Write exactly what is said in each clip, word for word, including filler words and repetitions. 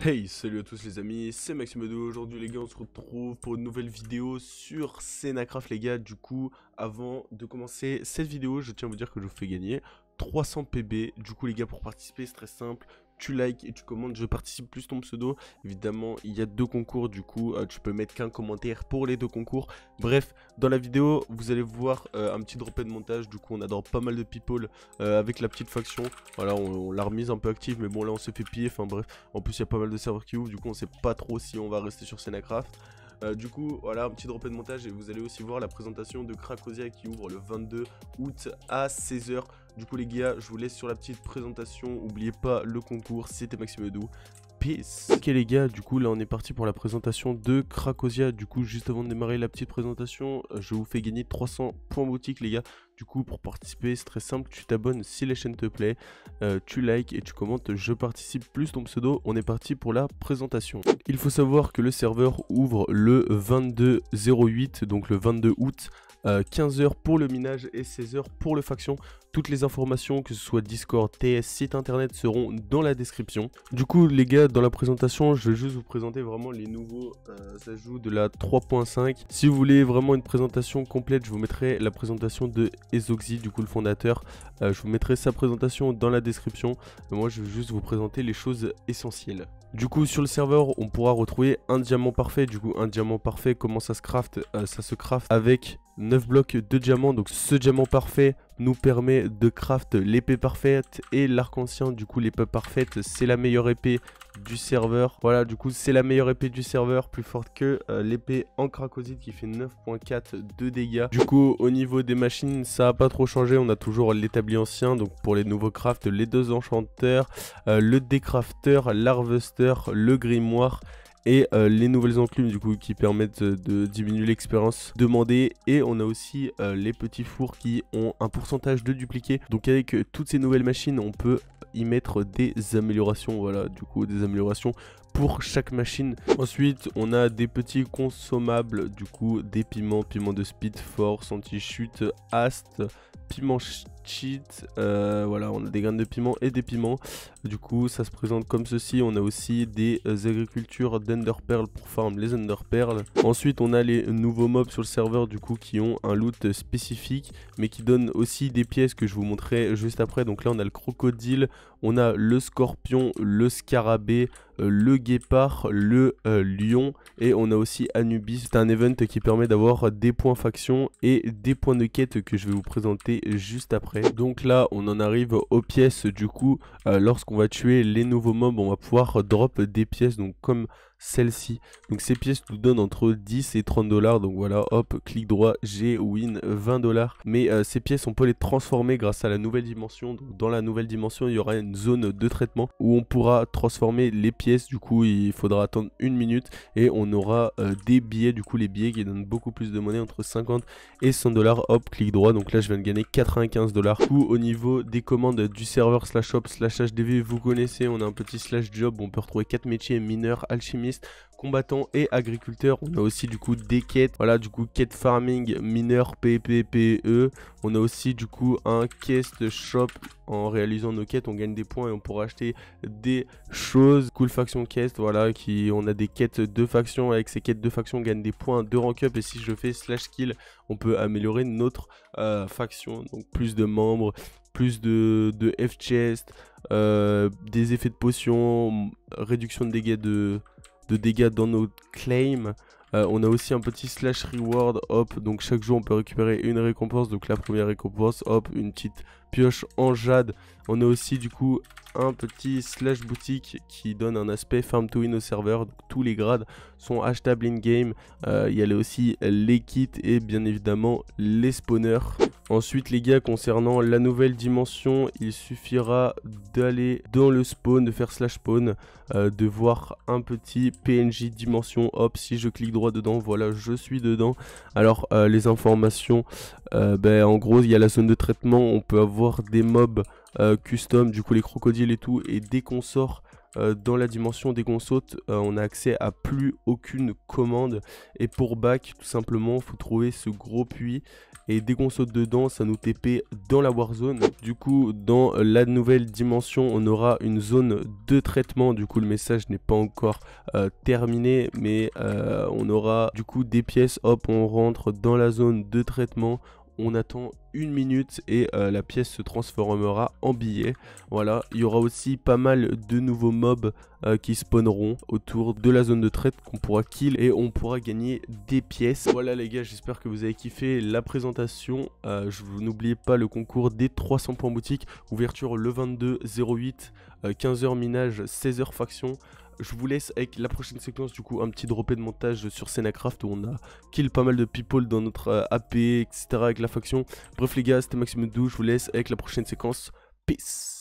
Hey, salut à tous les amis, c'est Maximodo. Aujourd'hui les gars, on se retrouve pour une nouvelle vidéo sur Senacraft les gars. Du coup, avant de commencer cette vidéo, je tiens à vous dire que je vous fais gagner trois cents P B. Du coup les gars, pour participer c'est très simple. Tu likes et tu commentes, je participe plus ton pseudo. Évidemment, il y a deux concours, du coup, euh, tu peux mettre qu'un commentaire pour les deux concours. Bref, dans la vidéo, vous allez voir euh, un petit dropé de montage. Du coup, on adore pas mal de people euh, avec la petite faction. Voilà, on, on l'a remise un peu active, mais bon, là, on s'est fait piller. Enfin, bref, en plus, il y a pas mal de serveurs qui ouvrent. Du coup, on sait pas trop si on va rester sur Senacraft. Euh, du coup, voilà, un petit dropé de montage et vous allez aussi voir la présentation de Cracosia qui ouvre le vingt-deux août à seize heures. Du coup, les gars, je vous laisse sur la petite présentation. N'oubliez pas le concours, c'était Maximodo. Peace. Ok les gars, du coup là on est parti pour la présentation de Cracosia. Du coup juste avant de démarrer la petite présentation, je vous fais gagner trois cents points boutique les gars. Du coup pour participer c'est très simple, tu t'abonnes si la chaîne te plaît, euh, tu likes et tu commentes je participe plus ton pseudo. On est parti pour la présentation. Il faut savoir que le serveur ouvre le vingt-deux zéro huit, donc le vingt-deux août. Euh, quinze heures pour le minage et seize heures pour le faction. Toutes les informations, que ce soit Discord, T S, site internet, seront dans la description. Du coup les gars, dans la présentation, je vais juste vous présenter vraiment les nouveaux euh, ajouts de la trois point cinq. Si vous voulez vraiment une présentation complète, je vous mettrai la présentation de Ezoxy, du coup le fondateur. Euh, je vous mettrai sa présentation dans la description. Mais moi je vais juste vous présenter les choses essentielles. Du coup sur le serveur, on pourra retrouver un diamant parfait. Du coup un diamant parfait, comment ça se craft? euh, Ça se craft avec neuf blocs de diamants. Donc ce diamant parfait nous permet de craft l'épée parfaite et l'arc-en-ciel. Du coup l'épée parfaite c'est la meilleure épée du serveur. Voilà, du coup c'est la meilleure épée du serveur, plus forte que euh, l'épée en cracosite qui fait neuf virgule quatre de dégâts. Du coup au niveau des machines ça a pas trop changé, on a toujours l'établi ancien. Donc pour les nouveaux crafts, les deux enchanteurs, euh, le décrafteur, l'harvester, le grimoire et euh, les nouvelles enclumes du coup qui permettent de diminuer l'expérience demandée. Et on a aussi euh, les petits fours qui ont un pourcentage de dupliqué. Donc avec euh, toutes ces nouvelles machines on peut y mettre des améliorations. Voilà, du coup des améliorations pour chaque machine. Ensuite on a des petits consommables, du coup des piments, piment de speed, force, anti-chute, haste, piment cheat, euh, voilà, on a des graines de piment et des piments. Du coup ça se présente comme ceci. On a aussi des euh, agricultures d'enderpearl pour farm les enderpearl. Ensuite on a les nouveaux mobs sur le serveur du coup qui ont un loot spécifique mais qui donnent aussi des pièces que je vous montrerai juste après. Donc là on a le crocodile, on a le scorpion, le scarabée, euh, le guépard, le euh, lion et on a aussi Anubis. C'est un event qui permet d'avoir des points faction et des points de quête que je vais vous présenter juste après. Donc là on en arrive aux pièces. Du coup euh, lorsqu'on va tuer les nouveaux mobs on va pouvoir drop des pièces donc comme celle-ci. Donc ces pièces nous donnent entre dix et trente dollars. Donc voilà, hop, clic droit, G, win, vingt dollars. Mais euh, ces pièces on peut les transformer grâce à la nouvelle dimension. Donc dans la nouvelle dimension il y aura une zone de traitement où on pourra transformer les pièces. Du coup il faudra attendre une minute et on aura euh, des billets. Du coup les billets qui donnent beaucoup plus de monnaie, entre cinquante et cent dollars. Hop, clic droit, donc là je viens de gagner quatre-vingt-quinze dollars. Du coup au niveau des commandes du serveur slash shop slash H D V, vous connaissez, on a un petit slash job où on peut retrouver quatre métiers: mineur, alchimiste, combattant et agriculteur. On a aussi du coup des quêtes, voilà, du coup quête farming, mineur, P P P E. On a aussi du coup un quest shop. En réalisant nos quêtes on gagne des points et on pourra acheter des choses. Cool faction quest, voilà, qui on a des quêtes de faction. Avec ces quêtes de faction on gagne des points de rank up et si je fais slash kill on peut améliorer notre euh, faction. Donc plus de membres, plus de, de F chest, euh, des effets de potion, réduction de dégâts de de dégâts dans nos claims. Euh, on a aussi un petit slash reward, hop, donc chaque jour on peut récupérer une récompense. Donc la première récompense, hop, une petite pioche en jade. On a aussi du coup un petit slash boutique qui donne un aspect farm to win au serveur. Donc, tous les grades sont achetables in game. Euh, il y a aussi les kits et bien évidemment les spawners. Ensuite les gars, concernant la nouvelle dimension, il suffira d'aller dans le spawn, de faire slash spawn, euh, de voir un petit P N J dimension. Hop, si je clique droit dedans, voilà, je suis dedans. Alors euh, les informations, euh, ben, en gros il y a la zone de traitement, on peut avoir des mobs euh, custom, du coup les crocodiles et tout, et dès qu'on sort euh, dans la dimension dès qu'on saute, euh, on a accès à plus aucune commande. Et pour back, tout simplement, faut trouver ce gros puits. Et dès qu'on saute dedans, ça nous T P dans la Warzone. Du coup, dans la nouvelle dimension, on aura une zone de traitement. Du coup, le message n'est pas encore euh, terminé, mais euh, on aura du coup des pièces. Hop, on rentre dans la zone de traitement. On attend une minute et euh, la pièce se transformera en billet. Voilà, il y aura aussi pas mal de nouveaux mobs euh, qui spawneront autour de la zone de traite qu'on pourra kill et on pourra gagner des pièces. Voilà les gars, j'espère que vous avez kiffé la présentation. Euh, je vous n'oubliez pas le concours des trois cents points boutique, ouverture le vingt-deux zéro huit, euh, quinze heures minage, seize heures faction. Je vous laisse avec la prochaine séquence, du coup un petit droppé de montage sur Senacraft où on a kill pas mal de people dans notre euh, A P, et cetera avec la faction. Bref les gars, c'était MaximeDou, je vous laisse avec la prochaine séquence. Peace.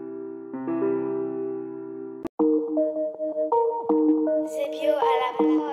C'est bio à la prod.